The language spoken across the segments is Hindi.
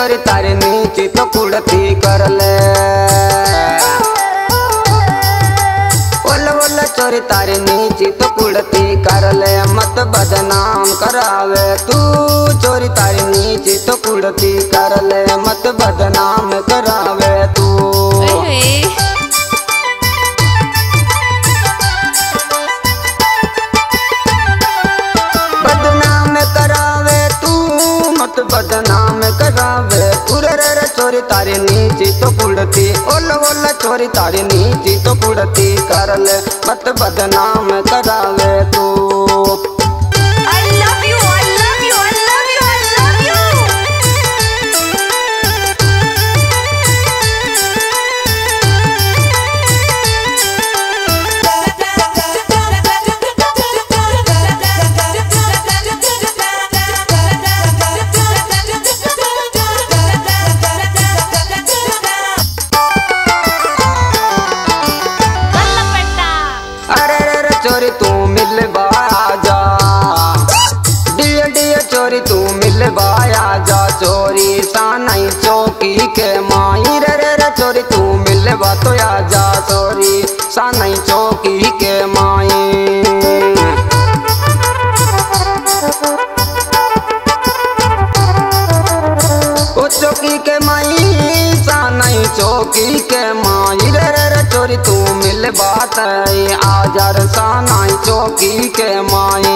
चोरी तारी नीची तो कुड़ती कर ले। ओला चोरी तारी नीची तो कुड़ती कर ले, मत बदनाम करावे तू। चोरी तारी नीची तो कुड़ती कर ले, मत बदनाम करावे तू। बदनाम करावे तू, मत बदनाम करावे तू। रे चोरी तारी नीची तो कुड़ती, ओला चोरी तारी नीची तो कुड़ती कर ले, मत बदनाम करावे तू। चोरी तू मिल बाजा, डिया डिया चोरी तू मिल बाया जा। चोरी सानई चौकी के माई रे चोरी तू मिल बा तो आ जा। चोरी सानई चौकी के माई, ओ चौकी के माई, सानई चौकी के माई रे चोरी तू मिल बात आजार सानई चौकी के माई।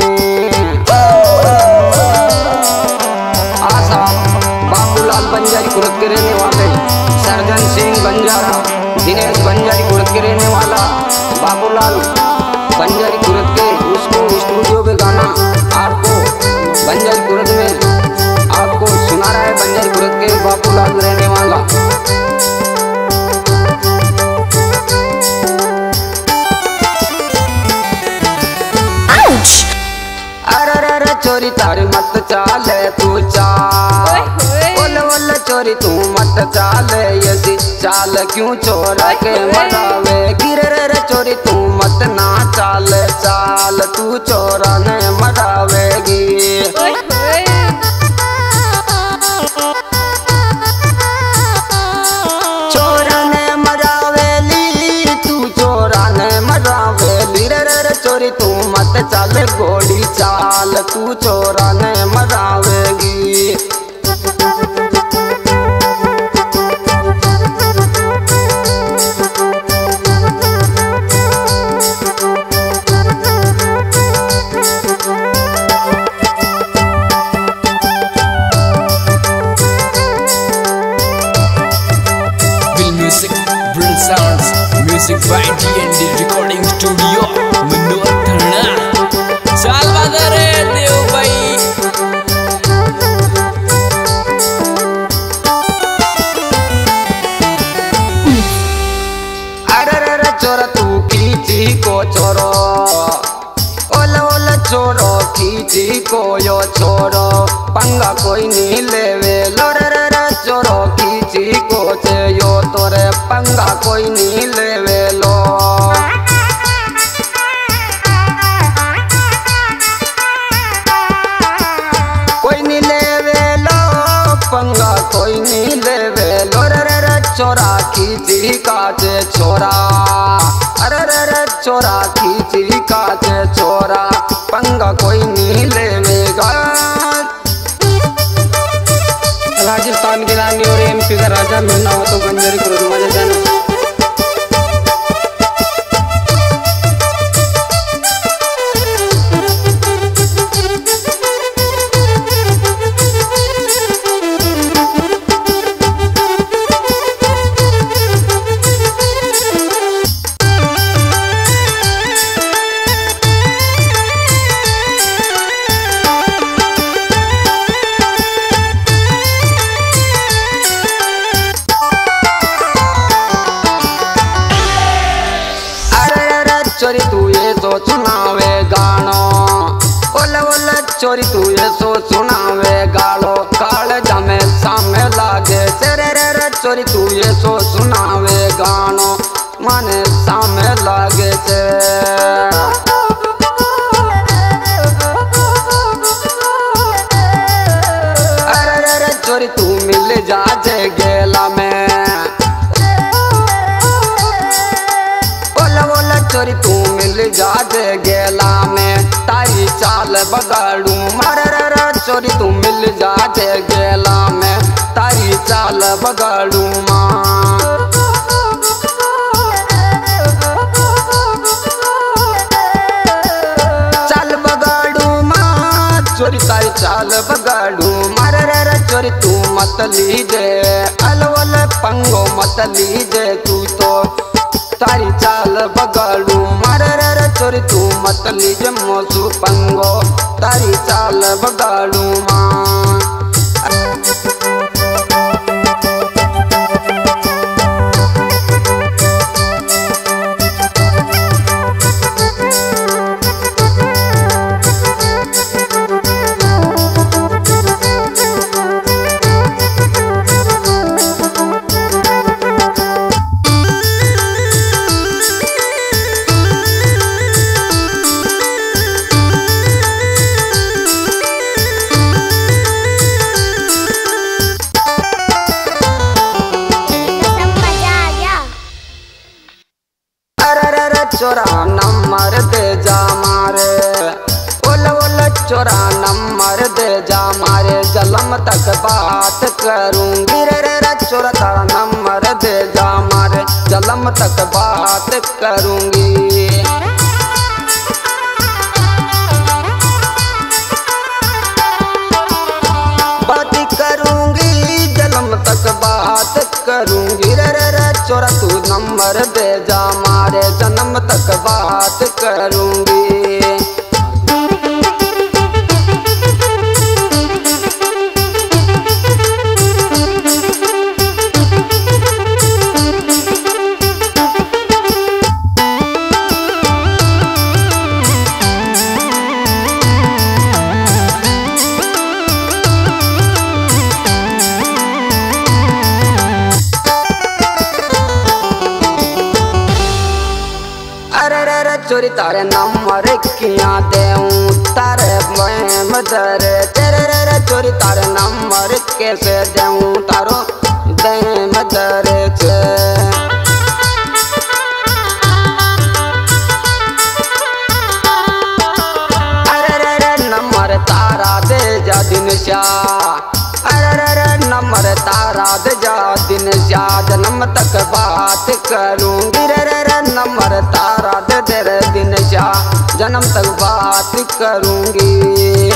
आशा बाबूलाल बंजारी कुर्द के रहने वाले, सर्जन सिंह बंजारा, दिनेश बंजारी कुर्द के रहने वाला बाबूलाल बंजारी कुर्द के, उसको स्टूडियो में गाना आपको बंजारी कुर्द में आपको सुना रहा है। बंजारी कुर्द के बाबूलाल रहने वाला। अरे चोरी तारी मत चाले तू चाल, ओला चोरी तू मत चाले, ये चाल क्यों चोरा के मरावे। गिरे रे चोरी तू मत ना चाल, चाल तू चोरा ने मरावेगी। चोरा ने मरावेली, तू चोरा ने मरावेली रे चोरी तू मत चाल, गोली चाल तू चोरा ने मरावेगी। Music by D&D recording studio मनोहर धरना। चाल बाजा रे देव भाई। अरे चोरा तू खींची को चोरो, ओला चोरो खींची को यो छोरो, पंगा कोई नहीं लेवे लो रे चोरो खींची को चे यो तोरे, पंगा कोई नहीं लेवे लो। कोई नहीं लेवे लो पंगा, कोई नहीं लेवे लो रे चोरा खींची काचे छोरा। अरे चोरा खींची काचे छोरा, पंगा कोई नहीं लेवेगा। राजस्थान की रानी और MP का राजा मिलना हो तो बंजारी कुर्द मजा जाना। चोरी तू ये सो सुनावे गानो, ओला चोरी तू ये सो सुनावे गालो, काल जमे सामे लागे तेरे रे चोरी तू ये सो सुनावे गानो, माने सामे लागे ते। चोरी तू मिल जा जे गेला में। ओला चोरी तू मिल जा जे गेला में, तारी चाल बगाड़ू मारे चोरी तू मिल जा जे गेला में, तारी चाल बगाड़ू माँ। चाल बगाड़ू माँ चोरी तारी चाल बगाड़ू मारे चोरी तू मत लीजे, अलवल पंगो मत लीजे तू तो, तारी चाल बगाड़ू मारे चोरी तू मत लीजे मोसू पंगो, तारी चाल बगाड़ू माँ। चोरा नंबर दे जा मारे, ओला चोरा नंबर दे जा मारे, जलम तक बात करूंगी रे चोरा तारा नंबर दे जा मारे, जलम तक बात करूंगी। बात करूंगी जलम तक बात करूंगी रे चोरा तू नंबर दे जा मारे, जन्म तक बात करूंगी। चोरी तारे नंबर किया देऊं तारे मदर तेरे चोरी तारे नंबर कैसे देऊं तारो दे मदर चे। अरे नंबर तारा दे जा दिन शाह, अरे नंबर तारा दे जा दिन शाह, जन्म तक बात करूंगी रे नंबर तारा दे दे दिन शाह, जन्म तक बात करूंगी।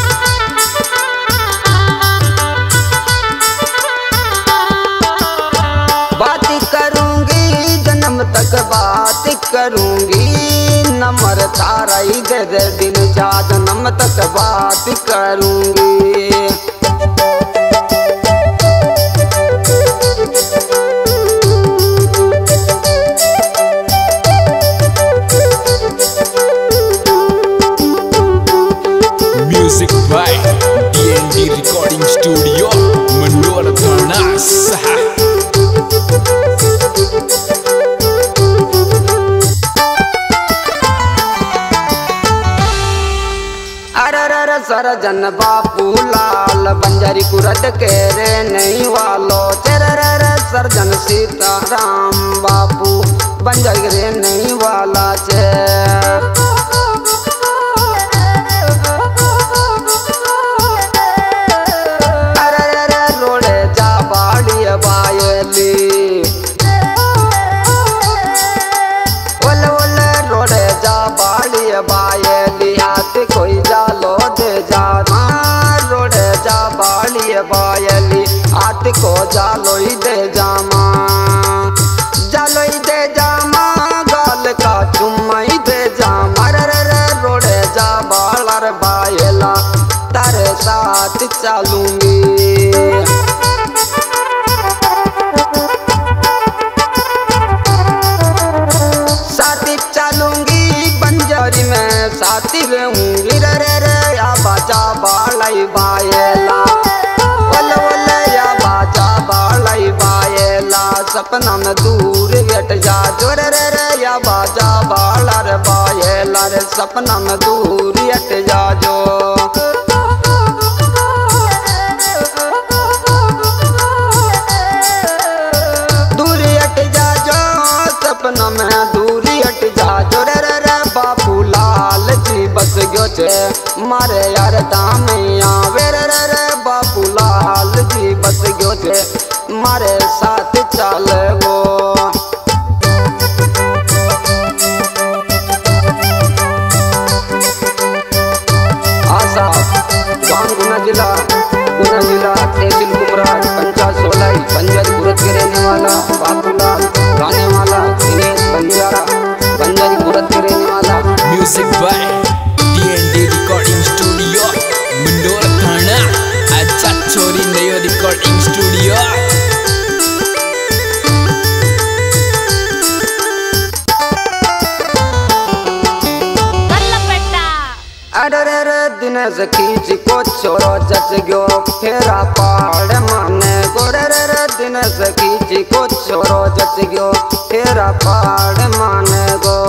बात करूंगी जन्म तक बात करूंगी, नंबर तारा ही दे दे दिन शाह, जन्म तक बात करूंगी। Music by DND recording studio Mandor थाना सहा। अरे सरजन बापू लाल बंजारी कुरद के रे नहीं वालो, चेरे सरजन सीताराम बापू बंजारी रे नहीं वाला चे। बायली हाथ कोई जालो दे जा रोड जा बाली बायली हाथ को जालो ही दे जामा, जालो ही दे जामा गाल का चुम्मा ही दे जामा रे रोड जा बालर बायला तारे साथ चलूंगी। साथी रहूंगी रे या बाजा बालाई बायला, ओले या बाजा बालाई बायला, सपना में दूर हट जा जो रे या बाजा बाला रे बायला रे, सपना में दूर हट जा जो। मारे यार दामिया वे रे बाबूलाल जी बस गयो थे मारे साथ चल गो। आशा गांव गुना जिला तहसील कुमराज पंचायत सोलाई बंजारी कुरत के रहने वाला बाबूलाल, गाने वाला दिनेश बंजारा बंजारी कुरत के रहने वाला। Music by DND recording studio Mandor थाना, अच्छा चोरी नयो रिकॉर्डिंग स्टूडियो। अरे दिनेश खींच को छोरो जच गयो फेरा पाड़ माने गो रे दिनेश खींच को छोरो जच गयो फेरा पाड़ माने गो।